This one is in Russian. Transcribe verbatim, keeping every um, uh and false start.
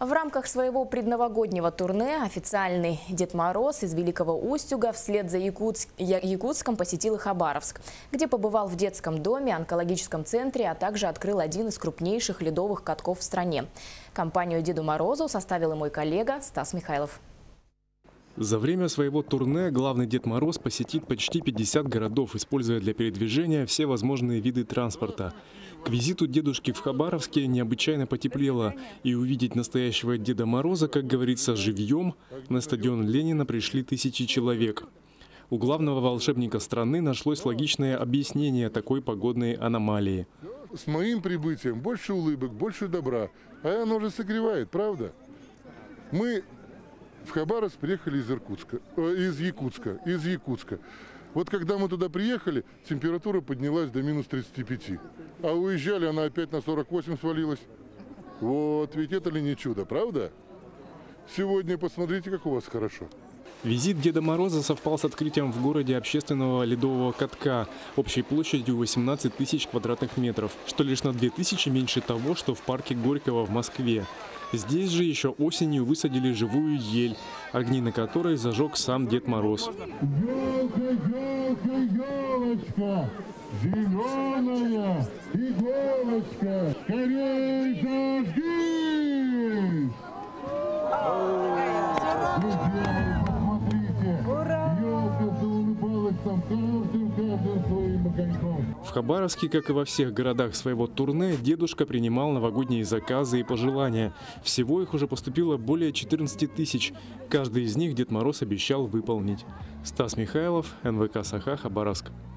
В рамках своего предновогоднего турне официальный Дед Мороз из Великого Устюга вслед за Якутск... Якутском посетил и Хабаровск, где побывал в детском доме, онкологическом центре, а также открыл один из крупнейших ледовых катков в стране. Компанию Деду Морозу составил и мой коллега Стас Михайлов. За время своего турне главный Дед Мороз посетит почти пятьдесят городов, используя для передвижения все возможные виды транспорта. К визиту дедушки в Хабаровске необычайно потеплело, и увидеть настоящего Деда Мороза, как говорится, живьем, на стадион Ленина пришли тысячи человек. У главного волшебника страны нашлось логичное объяснение такой погодной аномалии. С моим прибытием больше улыбок, больше добра, а оно же согревает, правда? Мы в Хабаровск приехали из Иркутска, э, из Якутска, из Якутска. Вот когда мы туда приехали, температура поднялась до минус тридцати пяти. А уезжали, она опять на сорок восемь свалилась. Вот, ведь это ли не чудо, правда? Сегодня посмотрите, как у вас хорошо. Визит Деда Мороза совпал с открытием в городе общественного ледового катка общей площадью восемнадцать тысяч квадратных метров, что лишь на две тысячи меньше того, что в парке Горького в Москве. Здесь же еще осенью высадили живую ель, огни на которой зажег сам Дед Мороз. Елка, елка, елочка, зеленая иголочка, скорей зажгись! Друзья, посмотрите, елка заулыбалась там каждым, каждым своим огоньком. В Хабаровске, как и во всех городах своего турне, дедушка принимал новогодние заказы и пожелания. Всего их уже поступило более четырнадцати тысяч. Каждый из них Дед Мороз обещал выполнить. Стас Михайлов, эн вэ ка «Саха», Хабаровск.